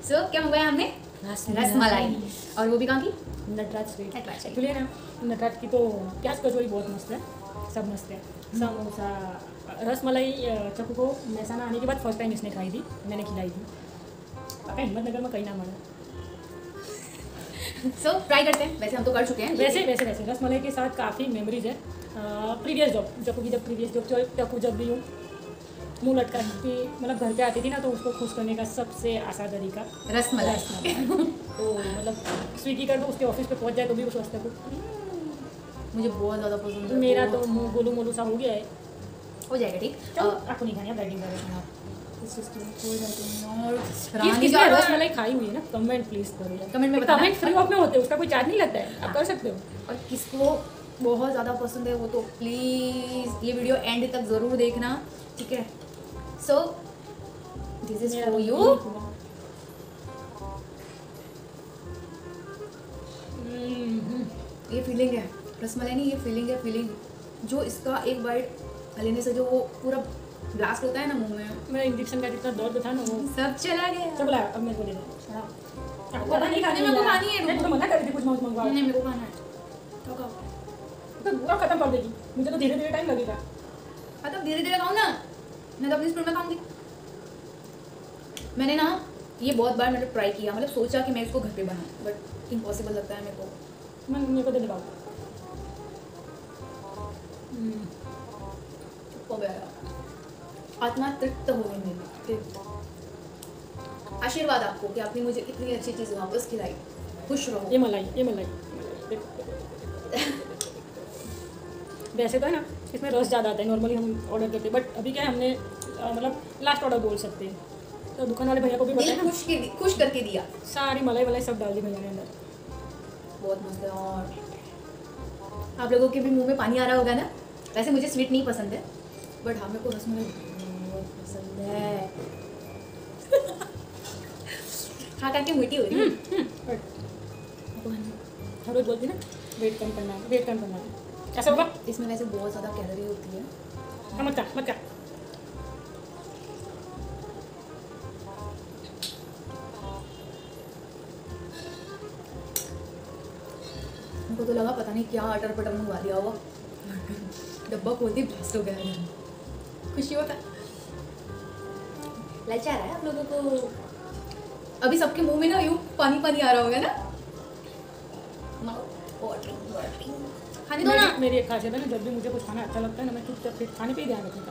सो क्या मंगवाया हमने? रसमलाई। और वो भी कहाँ की? Nataraj sweet. Nataraj sweet. Actually ना नटराज की तो प्याज कचौरी बहुत मस्त है, सब मस्त है। समोसा, रसमलाई चक्कू को महसाना आने के बाद फर्स्ट टाइम इसने खाई थी, मैंने खिलाई थी। पापा हिम्मतनगर में कहीं ना माना। सो ट्राई करते हैं। वैसे हम तो कर चुके हैं। वैसे रसमलाई के साथ काफ़ी मेमोरीज है। प्रीवियस जॉब चक्कू की, जब प्रीवियस जॉब चक्कू जब भी हूँ मुँह लटका के मतलब घर पे आती थी ना, तो उसको खुश करने का सबसे आसान तरीका रसमलाई। तो मतलब स्विगी कर दो, उसके ऑफिस पे पहुंच जाए तो भी उस वस्ते को मुझे बहुत ज़्यादा पसंद है। मेरा तो मुँह गोलू मोलू सा हो गया है। हो जाएगा ठीक। आपको नहीं खानी, आप बैटिंग कर रहे और रसमलाई खाई हुई है ना, कमेंट प्लीज करो। कमेंट में बताना। कमेंट फ्री ऑफ में होते हैं, उसका कोई चार्ज नहीं लगता है, आप कर सकते हो। और किसको बहुत ज़्यादा पसंद है वो तो प्लीज़ ये वीडियो एंड तक ज़रूर देखना, ठीक है। So this is for you. ये फीलिंग है रसमलाई नहीं, ये फीलिंग है, फीलिंग जो इसका एक बाइट लेने से जो वो पूरा ब्लास्ट होता है ना मुंह में। मेरा इंजेक्शन का जितना दर्द था ना वो सब चला गया। सब लाया, अब मेरे को दे दो। पता नहीं खाने में, खानी है। मैं तो मना कर रही थी कुछ मत मंगवाओ। नहीं मेरे को खाना है। तो खाओ। तो पूरा खत्म कर देगी, मुझे तो धीरे धीरे टाइम लगेगा। तो धीरे धीरे खाऊं ना, मैं तो अपनी स्पीड में खाऊंगी। मैंने ना ये बहुत बार मैंने ट्राई किया, मतलब सोचा कि मैं इसको घर पे बनाऊं, बट इम्पॉसिबल लगता है मेरे को। मेरे को दे दे बाबू। चुप हो गया, आत्मा तृप्त हो गई मेरी। आशीर्वाद आपको कि आपने मुझे इतनी अच्छी चीज़ वापस खिलाई। खुश रहो। ये मलाई वैसे तो है ना इसमें रस ज़्यादा आता है, नॉर्मली हम ऑर्डर करते हैं, बट अभी क्या है हमने मतलब लास्ट ऑर्डर बोल सकते हैं, तो दुकान वाले भैया को भी बताया ना, खुश करके दिया। सारी मलाई सब डाल दी भैया ने अंदर। बहुत मस्त है। और आप लोगों के भी मुंह में पानी आ रहा होगा ना। वैसे मुझे स्वीट नहीं पसंद है, बट हाँ मेरे को रसमलाई बहुत पसंद है। खा करके मीठी हो रही है। हर रोज बोलती ना वेट कम करना है, वेट कम करना है, ऐसा होगा। इसमें वैसे बहुत ज़्यादा कैलोरी होती है। मत कर। उनको तो लगा पता नहीं क्या अटर पटर मंगवा दिया होगा। डब्बा खोलती ब्लास्ट हो गया। खुशी होता है, ललचा रहा है आप लोगों को। अभी सबके मुंह में ना यूँ पानी पानी आ रहा होगा ना। खाने दो ना। मेरी एक खासियत है ना, जब भी मुझे कुछ खाना अच्छा लगता है ना, मैं चुपचाप फिर खाने पे ही ध्यान रखूँगा।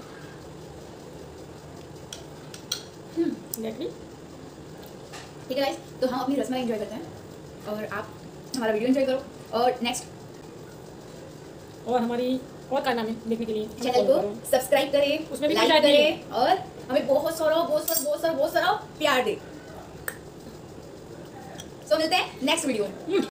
ठीक है गाइस, तो हम अपनी रसमलाई एंजॉय करते हैं और आप हमारा वीडियो एंजॉय करो। और नेक्स्ट और हमारी और कारनामे देखने के लिए चैनल को सब्सक्राइब करें, उसमें भी लाइक करें और हमें बहुत सारा प्यार दें। सो मिलते हैं नेक्स्ट वीडियो में।